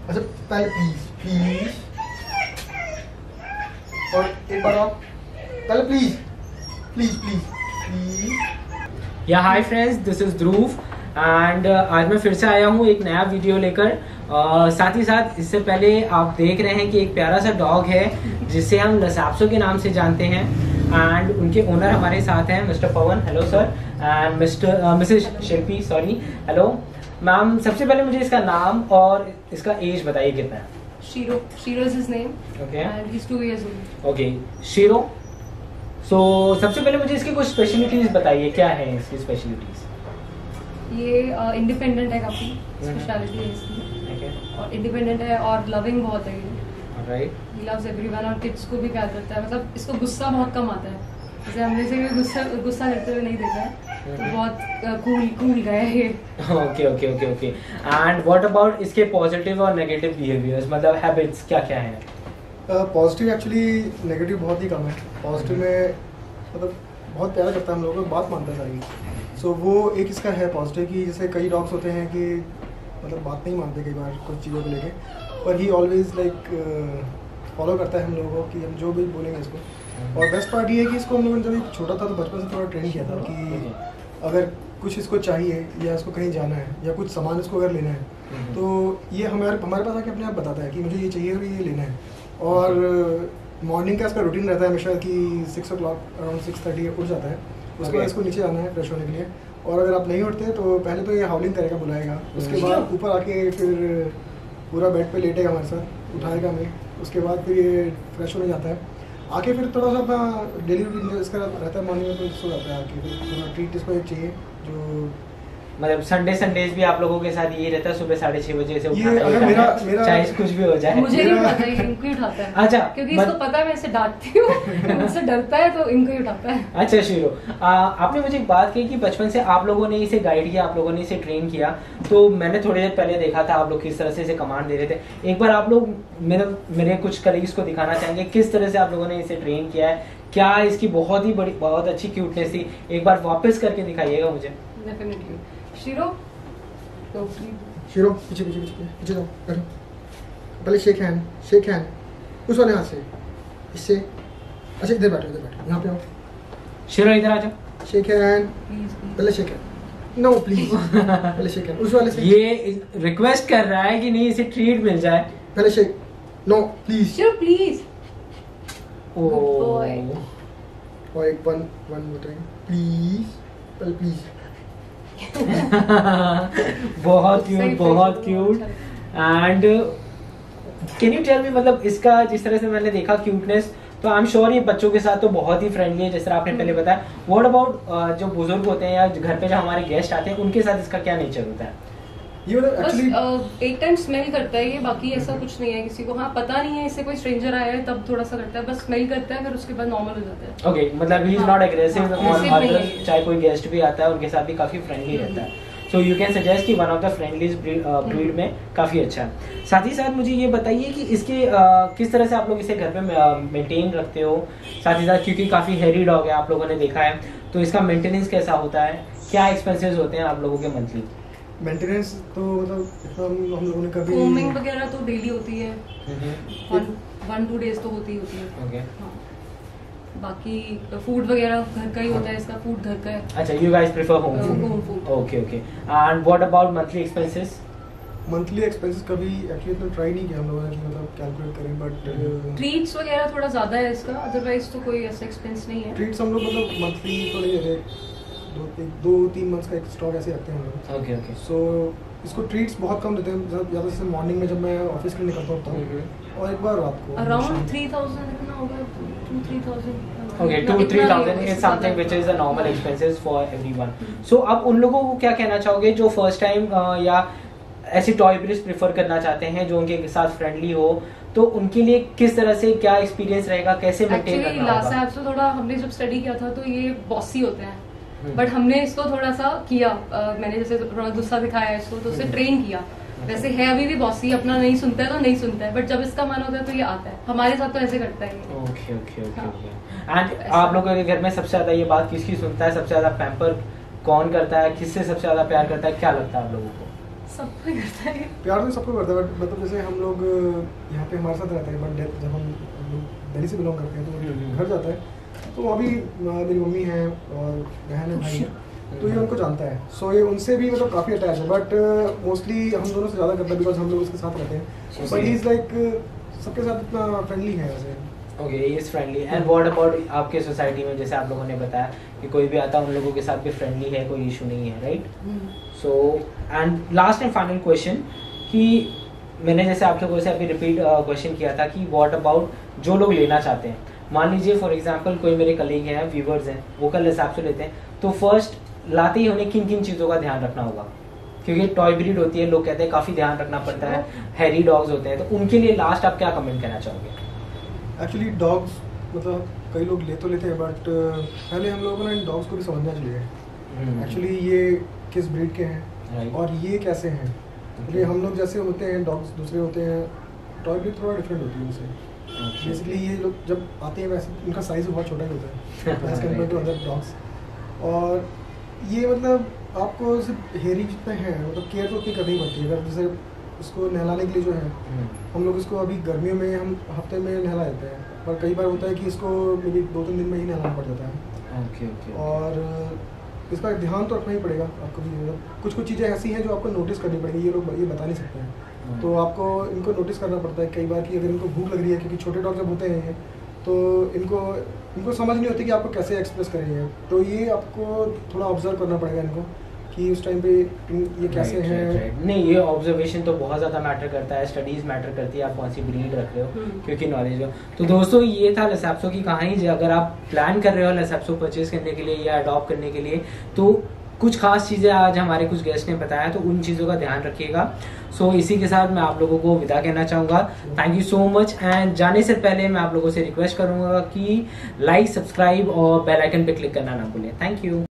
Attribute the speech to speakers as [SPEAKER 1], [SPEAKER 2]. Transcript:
[SPEAKER 1] अच्छा पहले please please, और एक बार आप पहले प्लीज प्लीज प्लीज प्लीज।
[SPEAKER 2] या hi friends, this is Dhruv and आज मैं फिर से आया हूँ एक नया वीडियो लेकर। साथ ही साथ इससे पहले आप देख रहे हैं कि एक प्यारा सा डॉग है जिसे हम लसा एप्सो के नाम से जानते हैं एंड उनके ओनर हमारे साथ हैं मिस्टर Pawan, hello sir, and Mrs Shilpi, sorry, hello ma'am. सबसे पहले मुझे इसका नाम और इसका एज बताइए कितना है।
[SPEAKER 3] Shiro. Shiro is his name.
[SPEAKER 2] Okay.
[SPEAKER 3] And he's 2 years old.
[SPEAKER 2] Okay. Shiro. So सबसे पहले मुझे इसकी कुछ स्पेशलिटीज बताइए, क्या है इसकी स्पेशलिटीज?
[SPEAKER 3] ये इंडिपेंडेंट है काफी, स्पेशलिटी है इसकी।
[SPEAKER 2] Okay.
[SPEAKER 3] और इंडिपेंडेंट है और लविंग बहुत है ये।
[SPEAKER 2] Alright.
[SPEAKER 3] He loves everyone और किड्स को भी प्यार करता है। मतलब इसको गुस्सा बहुत कम आता है। जैसे हमने से भी गुस्सा करते हुए नहीं देखा है। तो बहुत कूल गया है ये।
[SPEAKER 2] ओके। एंड व्हाट अबाउट इसके पॉजिटिव और नेगेटिव बिहेवियर्स, मतलब हैबिट्स क्या क्या हैं?
[SPEAKER 1] पॉजिटिव एक्चुअली, नेगेटिव बहुत ही कम है। पॉजिटिव में मतलब बहुत प्यार करता है हम लोगों को, बात मानता है सारी। सो वो एक इसका है पॉजिटिव कि जैसे कई डॉग्स होते हैं कि मतलब बात नहीं मानते कई बार कुछ चीज़ों को लेके, पर ही ऑलवेज लाइक फॉलो करता है हम लोगों को कि हम जो भी बोलेंगे इसको। और बेस्ट पार्ट ये है कि इसको हम लोगों ने जब छोटा था तो बचपन से थोड़ा ट्रेन किया था कि अगर कुछ इसको चाहिए या इसको कहीं जाना है या कुछ सामान इसको अगर लेना है तो ये हमारे पास आके अपने आप बताता है कि मुझे ये चाहिए और ये लेना है। और मॉर्निंग का इसका रूटीन रहता है हमेशा कि 6 o'clock अराउंड 6:30 उठ जाता है। उसके बाद इसको नीचे आना है फ्रेश होने के लिए, और अगर आप नहीं उठते तो पहले तो ये हाउलिंग करेगा, बुलाएगा, उसके बाद ऊपर आके फिर पूरा बेड पे लेटेगा हमारे साथ, उठाएगा हमें, उसके बाद फिर ये फ्रेश होने जाता है। आके फिर थोड़ा सा अपना डेली रूटीन इसका रहता है, मॉर्निंग में तो सो जाता है, आके फिर थोड़ा ट्रीट इसको एक चाहिए जो
[SPEAKER 2] मतलब संडेज भी आप लोगों के साथ ये रहता है, सुबह 6:30 बजे से
[SPEAKER 1] उठाना है, मेरा
[SPEAKER 2] चाहे कुछ भी हो जाए।
[SPEAKER 3] मुझे नहीं पता, ये इनको ही उठाता है।
[SPEAKER 2] अच्छा,
[SPEAKER 3] क्योंकि इसको पता है मैं इसे डांटती हूँ, मुझसे डरता है तो इनको ही उठाता है।
[SPEAKER 2] अच्छा शिरो, आपने मुझे एक बात कही कि बचपन से आप लोगों ने इसे गाइड किया, आप लोगों ने इसे ट्रेन किया, तो मैंने थोड़ी देर पहले देखा था आप लोग किस तरह से इसे कमांड दे रहे थे। एक बार आप लोग मेरे कुछ कलीग्स को दिखाना चाहेंगे किस तरह से आप लोगों ने इसे ट्रेन किया है, क्या इसकी बहुत अच्छी क्यूटनेस थी, एक बार वापस करके दिखाइएगा मुझे।
[SPEAKER 3] डेफिनेटली। शिरो
[SPEAKER 1] पीछे जाओ, बैठो, पहले शेक हैंड उस वाले हाथ से, इससे। अच्छा इधर बैठो यहाँ पे आओ।
[SPEAKER 2] शिरो इधर आ जाओ।
[SPEAKER 1] शेक हैंड, पहले शेक हैंड, नो प्लीज, पहले शेक हैंड उस वाले से।
[SPEAKER 2] ये रिक्वेस्ट कर रहा है कि नहीं इसे ट्रीट मिल जाए।
[SPEAKER 1] पहले shake, no please,
[SPEAKER 3] Shiro please.
[SPEAKER 1] और एक वन बताइए प्लीज, पहले प्लीज।
[SPEAKER 2] बहुत cute and can you tell me, मतलब इसका जिस तरह से मैंने देखा क्यूटनेस, तो आई एम श्योर ये बच्चों के साथ तो बहुत ही फ्रेंडली है, जिस तरह आपने पहले बताया। व्हाट अबाउट जो बुजुर्ग होते हैं या घर पे जो हमारे गेस्ट आते हैं उनके साथ इसका क्या नेचर होता है?
[SPEAKER 1] ये मतलब
[SPEAKER 3] एक्चुअली एक टाइम स्मेल करता है ये, बाकी ऐसा कुछ नहीं है किसी को। हाँ पता नहीं है इससे कोई स्ट्रेंजर आया है तब थोड़ा सा करता है, बस स्मेल करता है, फिर उसके बाद नॉर्मल हो जाता है।
[SPEAKER 2] ओके, मतलब ही इज नॉट एग्रेसिव
[SPEAKER 3] नहीं,
[SPEAKER 2] चाहे कोई गेस्ट भी आता है उनके साथ भी काफी फ्रेंडली रहता है। सो यू कैन सजेस्ट कि one of the friendliest breed में काफी अच्छा है। साथ ही साथ मुझे ये बताइए कि इसके किस तरह से आप लोग इसे घर पे मेंटेन रखते हो, साथ ही साथ क्योंकि काफी हेरी डॉग है आप लोगों ने देखा है, तो इसका मेंटेनेंस कैसा होता है, क्या एक्सपेंसेस होते हैं आप लोगों के मंथली?
[SPEAKER 1] मेंटेनेंस तो मतलब हम लोगों ने कभी
[SPEAKER 3] ग्रूमिंग वगैरह तो डेली होती है, 1-2 डेज तो होती है।
[SPEAKER 2] ओके।
[SPEAKER 3] हाँ। बाकी फूड वगैरह घर का ही होता है, इसका फूड घर का है।
[SPEAKER 2] अच्छा, you guys prefer home food. Okay and what about monthly expenses?
[SPEAKER 1] Monthly expenses कभी एक्चुअली तो ट्राई नहीं किया हम लोगों ने कि मतलब कैलकुलेट करें, बट
[SPEAKER 3] ट्रीट्स वगैरह थोड़ा ज्यादा है इसका, अदरवाइज तो कोई ऐसा एक्सपेंस नहीं है।
[SPEAKER 1] ट्रीट्स हम लोग मतलब मंथली तो नहीं देते, 2-3 मंथ्स का एक स्टॉक ऐसे रखते हैं हम लोग।
[SPEAKER 2] ओके।
[SPEAKER 1] सो इसको ट्रीट्स बहुत कम देते हैं, ज़्यादा से मॉर्निंग में जब मैं ऑफिस के लिए निकलता होता हूँ, और एक बार रात को
[SPEAKER 3] अराउंड 3000 इतना होगा, 2-3,000।
[SPEAKER 2] Okay, 2-3,000 is something which is a normal expenses for everyone. So अब उन लोगों को क्या कहना चाहोगे जो फर्स्ट टाइम या ऐसी टॉय ब्रीड्स प्रेफर करना चाहते हैं जो उनके साथ फ्रेंडली हो, तो उनके लिए किस तरह से क्या एक्सपीरियंस रहेगा, कैसे मेंटेन करना होगा?
[SPEAKER 3] लासा एप्सो थोड़ा हमने जब स्टडी किया था तो ये बॉसी होते हैं, बट हमने इसको थोड़ा सा किया, मैंने जैसे थोड़ा गुस्सा दिखाया इसको तो उसे ट्रेन किया। वैसे है अभी भी बॉसी, अपना नहीं सुनता है तो नहीं सुनता है, बट जब इसका मन होता है तो ये आता है हमारे साथ, तो ऐसे करता है।
[SPEAKER 2] ओके। एंड आप लोगों के घर में सबसे ज्यादा ये बात किसकी सुनता है, सबसे ज्यादा पैम्पर कौन करता है, किससे सबसे ज्यादा प्यार करता है, क्या लगता है आप लोगों को?
[SPEAKER 3] सबको करता है
[SPEAKER 1] प्यार तो सबको करता है, बट मतलब जैसे हम लोग यहाँ पे हमारे साथ रहते हैं, बट जब हम लोग दिल्ली से बिलोंग करते हैं तो घर जाता है तो अभी मेरी मम्मी है और बहन है, भाई है, तो ये उनको जानता है। सो ये उनसे भी मतलब काफ़ी अटैच है, बट मोस्टली हम दोनों से ज़्यादा करता है बिकॉज हम लोग उसके साथ रहते हैं। बट ही इज़ लाइक सबके साथ इतना फ्रेंडली है वैसे।
[SPEAKER 2] Okay, he is friendly. And what about आपके सोसाइटी में, जैसे आप लोगों ने बताया कि कोई भी आता है उन लोगों के साथ भी फ्रेंडली है, कोई इशू नहीं है, right? So and last and final question कि मैंने जैसे आप लोगों से अभी रिपीट क्वेश्चन किया था कि व्हाट अबाउट जो लोग लेना चाहते हैं, मान लीजिए फॉर एग्जांपल कोई मेरे कलीग हैं, व्यूवर्स हैं, वो कल हिसाब से लेते हैं, तो फर्स्ट लाते ही उन्हें किन किन चीज़ों का ध्यान रखना होगा? क्योंकि टॉय ब्रीड होती है, लोग कहते हैं काफ़ी ध्यान रखना पड़ता है, हैरी डॉग्स होते हैं, तो उनके लिए लास्ट आप क्या कमेंट करना चाहोगे?
[SPEAKER 1] एक्चुअली डॉग्स मतलब कई लोग ले तो लेते हैं, बट पहले हम लोगों को ना इन डॉग्स को भी समझना चाहिए एक्चुअली ये किस ब्रीड के हैं और ये कैसे हैं। क्योंकि हम लोग जैसे होते हैं, डॉग्स दूसरे होते हैं, टॉय ब्रीड थोड़ा डिफरेंट होती है उनसे। बेसिकली ये लोग जब आते हैं वैसे इनका साइज़ बहुत छोटा ही होता है as compare to other dogs. और ये मतलब आपको सिर्फ हेयरिंग जितने हैं मतलब केयर तो उतनी करनी पड़ती है। अगर जैसे उसको नहलाने के लिए जो है हम लोग इसको अभी गर्मियों में हम हफ्ते में नहला देते हैं, पर कई बार होता है कि इसको मेरी 2-3 दिन में ही नहलाना पड़ जाता है।
[SPEAKER 2] ओके।
[SPEAKER 1] और इसका ध्यान तो रखना ही पड़ेगा आपको भी। मतलब कुछ कुछ चीज़ें ऐसी हैं जो आपको नोटिस करनी पड़ेगी, ये लोग ये बता नहीं सकते हैं, तो आपको इनको नोटिस करना पड़ता है कई बार कि अगर इनको भूख लग रही है, क्योंकि छोटे डॉग जब होते हैं तो इनको समझ नहीं होती कि आपको कैसे एक्सप्रेस करेंगे, तो ये आपको थोड़ा ऑब्जर्व करना पड़ेगा इनको कि उस टाइम पे ये कैसे हैं।
[SPEAKER 2] नहीं, ये ऑब्जर्वेशन तो बहुत ज़्यादा मैटर करता है, स्टडीज़ मैटर करती है, आप कौन सी ब्रीड रख रहे हो, क्योंकि नॉलेज हो। तो दोस्तों ये था लसा एप्सो की कहानी। अगर आप प्लान कर रहे हो लसा एप्सो परचेज करने के लिए या अडॉप्ट करने के लिए, तो कुछ खास चीज़ें आज हमारे कुछ गेस्ट ने बताया, तो उन चीज़ों का ध्यान रखिएगा। सो इसी के साथ मैं आप लोगों को विदा कहना चाहूँगा। Thank you so much. And जाने से पहले मैं आप लोगों से रिक्वेस्ट करूँगा कि लाइक, सब्सक्राइब और बेल आइकन पे क्लिक करना ना भूलें। Thank you.